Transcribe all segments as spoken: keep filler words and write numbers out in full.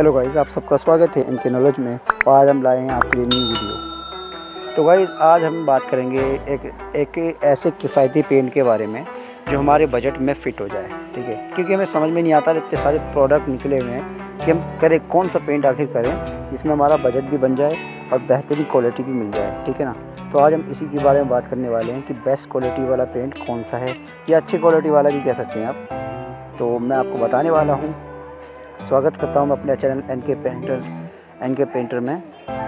Hello guys, आप सबका स्वागत है इनके नॉलेज में। और आज हम लाए हैं आपके लिए न्यू वीडियो। तो गाइस आज हम बात करेंगे एक एक ऐसे किफ़ायती पेंट के बारे में जो हमारे बजट में फ़िट हो जाए, ठीक है। क्योंकि हमें समझ में नहीं आता, इतने सारे प्रोडक्ट निकले हुए हैं कि हम करें कौन सा पेंट आखिर करें जिसमें हमारा बजट भी बन जाए और बेहतरीन क्वालिटी भी मिल जाए, ठीक है ना। तो आज हम इसी के बारे में बात करने वाले हैं कि बेस्ट क्वालिटी वाला पेंट कौन सा है, या अच्छी क्वालिटी वाला भी कह सकते हैं आप। तो मैं आपको बताने वाला हूँ। स्वागत करता हूँ अपने channel N K painter N K painter में।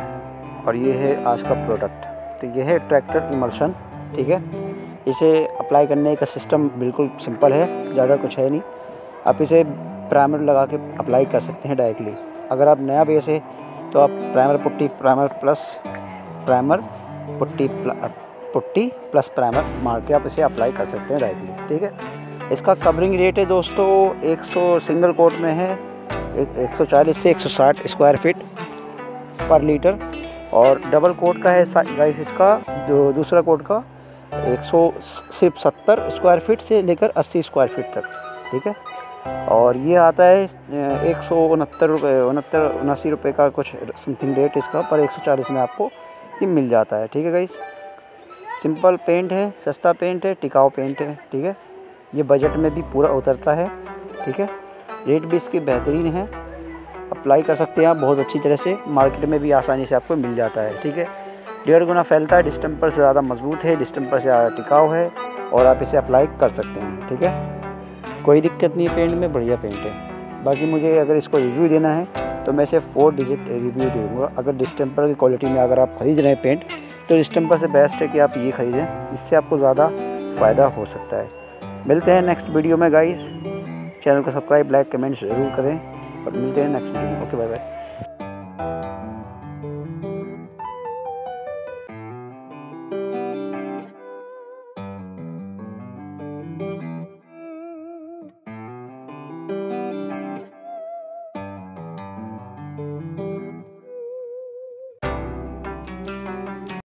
और ये है आज का प्रोडक्ट। तो ये है ट्रैक्टर इमल्शन, ठीक है। इसे अप्लाई करने का सिस्टम बिल्कुल सिंपल है, ज़्यादा कुछ है नहीं। आप इसे प्राइमर लगा के अप्लाई कर सकते हैं डायरेक्टली। अगर आप नया बेस है तो आप primer putty primer plus primer putty putty plus primer मार के आप इसे अप्लाई कर सकते हैं डायरेक्टली, ठीक है। इसका कवरिंग रेट है दोस्तों एक सौ, सिंगल कोट में है एक एक सौ चालीस से एक सौ साठ स्क्वायर फीट पर लीटर। और डबल कोट का है गाइस इसका दो, दूसरा कोट का एक सौ सिर्फ सत्तर स्क्वायर फीट से लेकर अस्सी स्क्वायर फीट तक, ठीक है। और ये आता है एक सौ उनहत्तर रुपये उनहत्तर उनासी रुपये का कुछ समथिंग रेट इसका, पर एक सौ चालीस में आपको ये मिल जाता है, ठीक है गाइस। सिंपल पेंट है, सस्ता पेंट है, टिकाऊ पेंट है, ठीक है। ये बजट में भी पूरा उतरता है, ठीक है। रेट भी इसकी बेहतरीन है, अप्लाई कर सकते हैं आप बहुत अच्छी तरह से। मार्केट में भी आसानी से आपको मिल जाता है, ठीक है। डेढ़ गुना फैलता है, डिस्टेंपर से ज़्यादा मजबूत है, डिस्टेंपर से ज़्यादा टिकाऊ है, और आप इसे अप्लाई कर सकते हैं, ठीक है। कोई दिक्कत नहीं है, पेंट में बढ़िया पेंट है। बाकी मुझे अगर इसको रिव्यू देना है तो मैं इसे फोर डिजिट रिव्यू दूँगा। अगर डिस्टेंपर की क्वालिटी में अगर आप ख़रीद रहे हैं पेंट तो डिस्टेंपर से बेस्ट है कि आप ये ख़रीदें, इससे आपको ज़्यादा फ़ायदा हो सकता है। मिलते हैं नेक्स्ट वीडियो में गाइस। चैनल को सब्सक्राइब, लाइक, कमेंट ज़रूर करें और मिलते हैं नेक्स्ट वीडियो में। Okay, bye bye.